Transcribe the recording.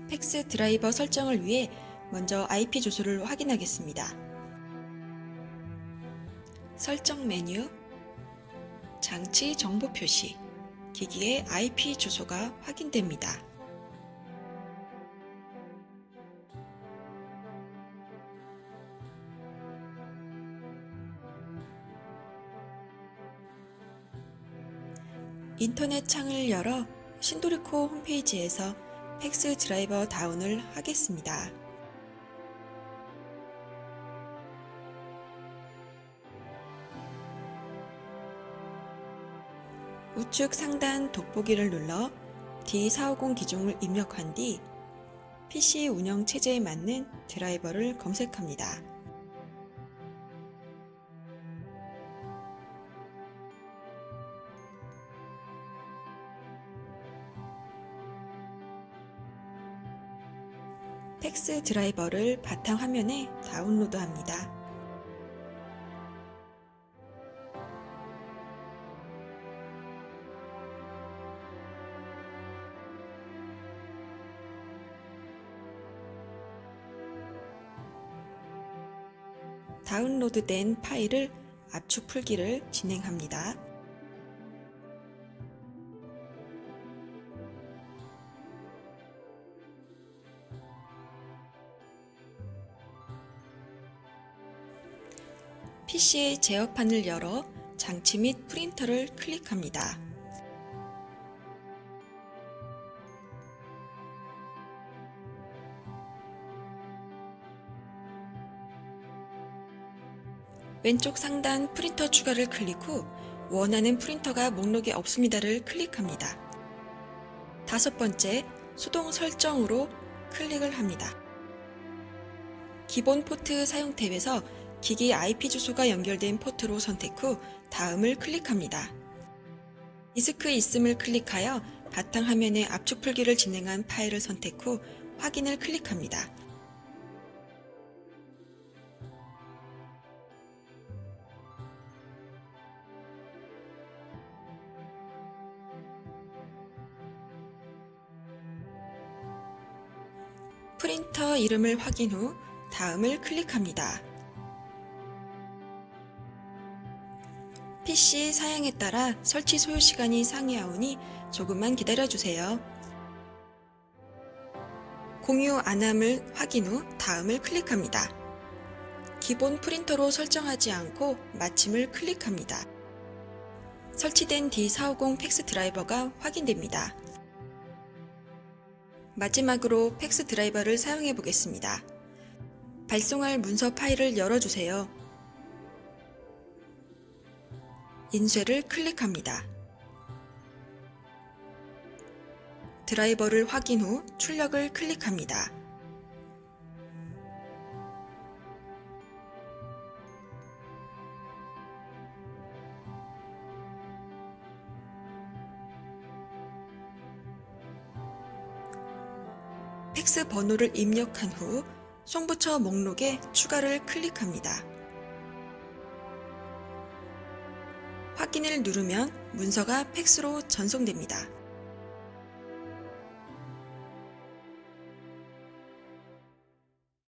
팩스 드라이버 설정을 위해 먼저 IP 주소를 확인하겠습니다. 설정 메뉴, 장치 정보 표시, 기기의 IP 주소가 확인됩니다. 인터넷 창을 열어 신도리코 홈페이지에서 팩스 드라이버 다운을 하겠습니다. 우측 상단 돋보기를 눌러 D450 기종을 입력한 뒤 PC 운영 체제에 맞는 드라이버를 검색합니다. 팩스 드라이버를 바탕화면에 다운로드합니다. 다운로드된 파일을 압축 풀기를 진행합니다. PC의 제어판을 열어 장치 및 프린터를 클릭합니다. 왼쪽 상단 프린터 추가를 클릭 후 원하는 프린터가 목록에 없습니다를 클릭합니다. 다섯 번째, 수동 설정으로 클릭을 합니다. 기본 포트 사용 탭에서 기기 IP 주소가 연결된 포트로 선택 후 다음을 클릭합니다. 디스크 있음을 클릭하여 바탕화면에 압축 풀기를 진행한 파일을 선택 후 확인을 클릭합니다. 프린터 이름을 확인 후 다음을 클릭합니다. PC 사양에 따라 설치 소요 시간이 상이하오니 조금만 기다려주세요. 공유 안함을 확인 후 다음을 클릭합니다. 기본 프린터로 설정하지 않고 마침을 클릭합니다. 설치된 D450 팩스 드라이버가 확인됩니다. 마지막으로 팩스 드라이버를 사용해 보겠습니다. 발송할 문서 파일을 열어주세요. 인쇄를 클릭합니다. 드라이버를 확인 후 출력을 클릭합니다. 팩스 번호를 입력한 후 송부처 목록에 추가를 클릭합니다. 확인을 누르면 문서가 팩스로 전송됩니다.